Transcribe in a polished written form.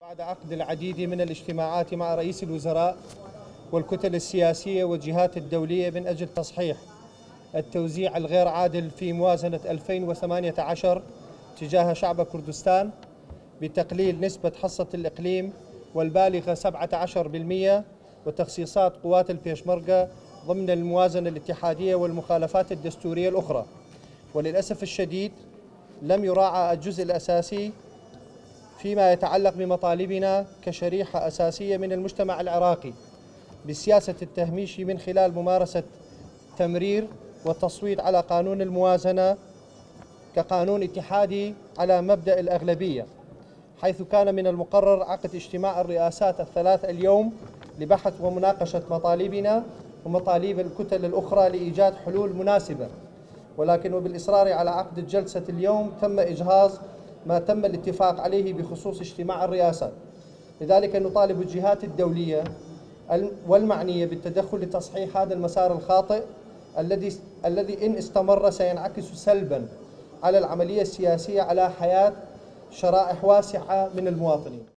بعد عقد العديد من الاجتماعات مع رئيس الوزراء والكتل السياسية والجهات الدولية من أجل تصحيح التوزيع الغير عادل في موازنة 2018 تجاه شعب كردستان بتقليل نسبة حصة الإقليم والبالغة 17% وتخصيصات قوات البيشمركة ضمن الموازنة الاتحادية والمخالفات الدستورية الأخرى. وللأسف الشديد لم يراعى الجزء الأساسي فيما يتعلق بمطالبنا كشريحة أساسية من المجتمع العراقي بسياسة التهميش من خلال ممارسة تمرير والتصويت على قانون الموازنة كقانون اتحادي على مبدأ الأغلبية، حيث كان من المقرر عقد اجتماع الرئاسات الثلاث اليوم لبحث ومناقشة مطالبنا ومطالب الكتل الأخرى لإيجاد حلول مناسبة. ولكن وبالإصرار على عقد الجلسة اليوم تم إجهاض ما تم الاتفاق عليه بخصوص اجتماع الرئاسات. لذلك نطالب الجهات الدولية والمعنية بالتدخل لتصحيح هذا المسار الخاطئ الذي إن استمر سينعكس سلبا على العملية السياسية على حياة شرائح واسعة من المواطنين.